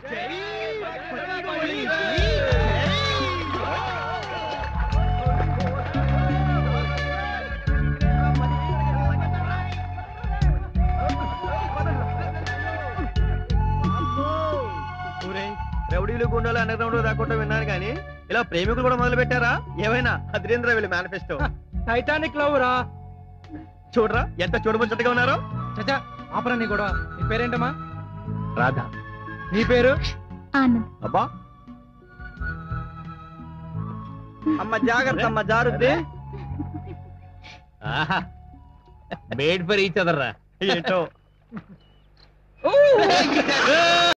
రౌడీలు గుండాలు under ground దాక్కుంటూ విన్నాను కానీ ఇలా ప్రేమికులు కూడా మొదలు పెట్టారా? ఏమైనా అద్రేంద్ర వీళ్ళు మేనిఫెస్టో. టైటానిక్ లవ్ రా. చూడరా ఎంత చూడముచ్చటగా ఉన్నారో. చచ్చా ఆపరా నీ గొడవ. నీ పేరేంటమ్మా? రాధా. నీ పేరు? ఆనంద్. అబ్బా అమ్మ జాగ్రత్త అమ్మ జారుద్ది. మేడ్ ఫర్ ఈచ్ అదర్ రా. ఏంటో